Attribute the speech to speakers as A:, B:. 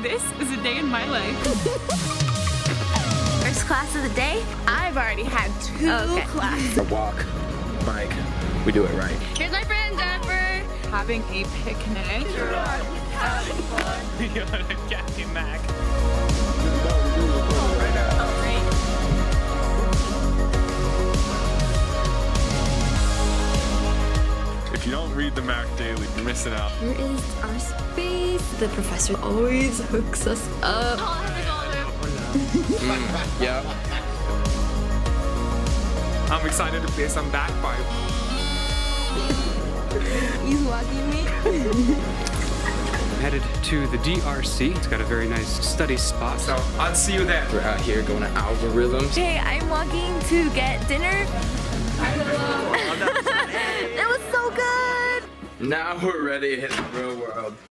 A: This is a day in my life.
B: First class of the day?
A: I've already had two classes.
C: A walk, bike, we do it right.
B: Here's my friend Jennifer.
A: Having a picnic.
D: Having fun. You're a Kathy Mac.
E: If you don't read the Mac Daily, you're missing out.
F: Here is our space. The professor always hooks us up.
C: Yeah.
D: I'm excited to play some bagpipe.
F: He's walking me.
G: Headed to the DRC. It's got a very nice study spot.
D: So I'll see you there.
C: We're out here going to algorithms.
B: Okay, I'm walking to get dinner. It was so good.
C: Now we're ready to hit the real world.